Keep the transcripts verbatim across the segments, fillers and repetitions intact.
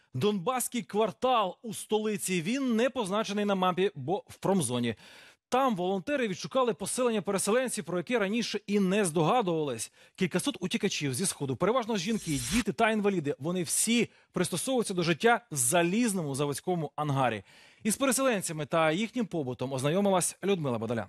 Донбаський квартал у столиці. Він не позначений на мапі, бо в промзоні. Там волонтери відшукали поселення переселенців, про яке раніше і не здогадувались. Кількасот утікачів зі Сходу, переважно жінки, діти та інваліди. Вони всі пристосовуються до життя в залізному заводському ангарі. Із переселенцями та їхнім побутом ознайомилась Людмила Бадалян.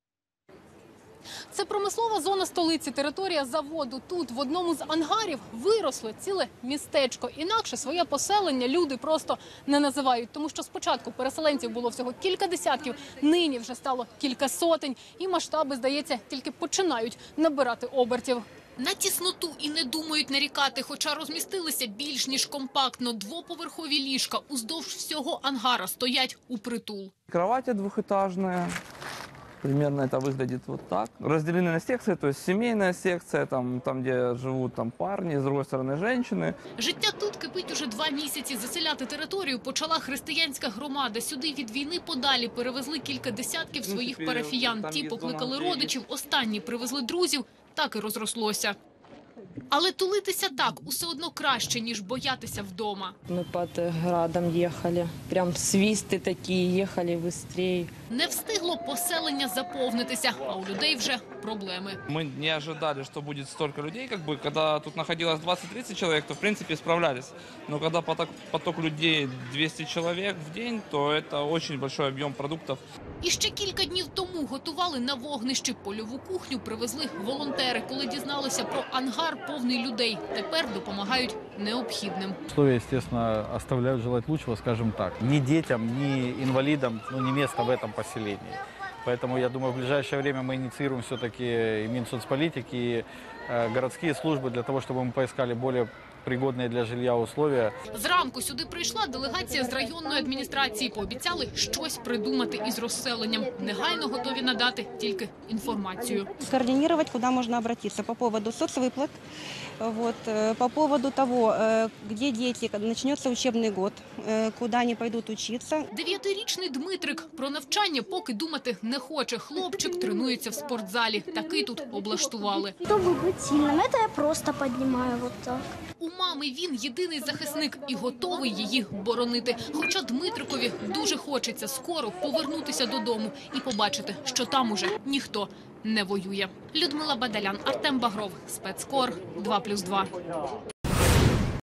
Це промислова зона столиці, територія заводу. Тут, в одному з ангарів, виросло ціле містечко. Інакше своє поселення люди просто не називають. Тому що спочатку переселенців було всього кілька десятків, нині вже стало кілька сотень. І масштаби, здається, тільки починають набирати обертів. На тісноту і не думають нарікати, хоча розмістилися більш ніж компактно. Двоповерхові ліжка уздовж всього ангара стоять упритул. Кровати двухэтажные. Примерно это выглядит вот так. Разделены на секции, то есть семейная секция, там, там где живут там, парни, с другой стороны женщины. Життя тут кипить уже два місяці. Заселяти територію почала християнська громада. Сюди від війни подалі перевезли кілька десятків своїх парафіян. Ті покликали родичів, останні привезли друзів. Так і розрослося. Але тулитися так усе одно краще, ніж боятися вдома. Ми під градом їхали. Прям свисти такі, їхали швидше. Не встигло поселення заповнитися, а у людей вже проблеми. Мы не ожидали, что будет столько людей. Как бы, когда тут находилось двадцать-тридцать человек, то в принципе справлялись. Но когда поток, поток людей двести человек в день, то это очень большой объем продуктов. І ще кілька днів тому готували на вогнищі. Польову кухню привезли волонтери, коли дізналися про ангар повний людей. Тепер допомагають необхідним. Условия, естественно, оставляют желать лучшего, скажем так. Ни детям, ни инвалидам, ну, не место в этом поселении. Поэтому, я думаю, в ближайшее время мы инициируем все-таки и Минсоцполитики, и э, городские службы для того, чтобы мы поискали более пригодні для жилья условия. Зранку сюди прийшла делегація з районної адміністрації. Пообіцяли щось придумати із розселенням. Негайно готові надати тільки інформацію. Скоординировать, куда можно обратиться по поводу соцвыплат, вот, по поводу того, где дети, когда начнется учебный год, куда они пойдут учиться. Дев'ятирічний Дмитрик про навчання поки думати не хоче. Хлопчик тренується в спортзалі. Такий тут облаштували. Чтобы быть сильным, это я просто поднимаю вот так. У мами він єдиний захисник і готовий її боронити. Хоча Дмитрикові дуже хочеться скоро повернутися додому і побачити, що там уже ніхто не воює. Людмила Бадалян, Артем Багров, Спецкор, два плюс два.